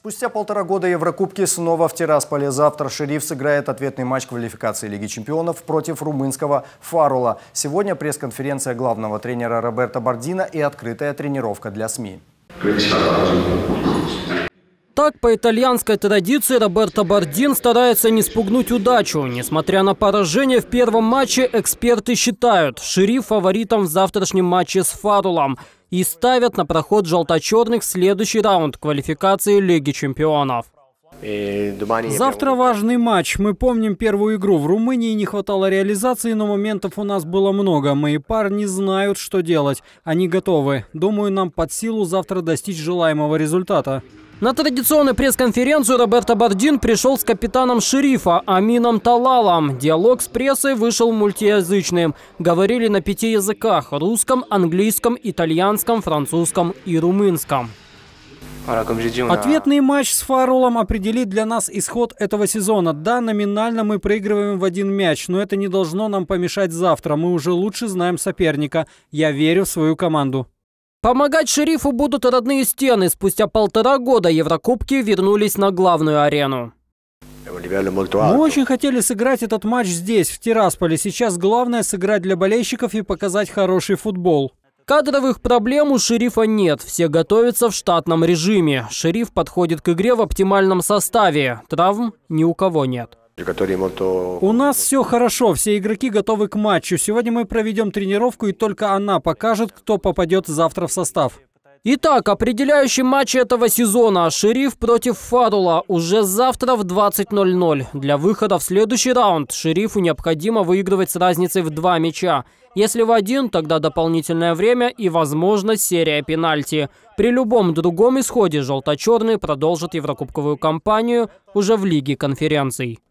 Спустя 1,5 года Еврокубки снова в Тирасполе. Завтра «Шериф» сыграет ответный матч квалификации Лиги чемпионов против румынского «Фарула». Сегодня пресс-конференция главного тренера Роберто Бардино и открытая тренировка для СМИ. Так, по итальянской традиции, Роберто Бардин старается не спугнуть удачу. Несмотря на поражение в первом матче, эксперты считают «Шериф» фаворитом в завтрашнем матче с «Фарулом» и ставят на проход желто-черных следующий раунд квалификации Лиги чемпионов. Завтра важный матч. Мы помним первую игру. В Румынии не хватало реализации, но моментов у нас было много. Мои парни знают, что делать. Они готовы. Думаю, нам под силу завтра достичь желаемого результата. На традиционную пресс-конференцию Роберто Бардин пришел с капитаном «Шерифа» Амином Талалом. Диалог с прессой вышел мультиязычным. Говорили на 5 языках – русском, английском, итальянском, французском и румынском. Ответный матч с «Фарулом» определит для нас исход этого сезона. Да, номинально мы проигрываем в 1 мяч, но это не должно нам помешать завтра. Мы уже лучше знаем соперника. Я верю в свою команду. Помогать «Шерифу» будут родные стены. Спустя 1,5 года Еврокубки вернулись на главную арену. Мы очень хотели сыграть этот матч здесь, в Тирасполе. Сейчас главное сыграть для болельщиков и показать хороший футбол. Кадровых проблем у «Шерифа» нет. Все готовятся в штатном режиме. «Шериф» подходит к игре в оптимальном составе. Травм ни у кого нет. У нас все хорошо, все игроки готовы к матчу. Сегодня мы проведем тренировку, и только она покажет, кто попадет завтра в состав. Итак, определяющий матч этого сезона «Шериф» против «Фарула» уже завтра в 20:00. Для выхода в следующий раунд «Шерифу» необходимо выигрывать с разницей в 2 мяча. Если в 1, тогда дополнительное время и, возможно, серия пенальти. При любом другом исходе желто-черные продолжат еврокубковую кампанию уже в Лиге конференций.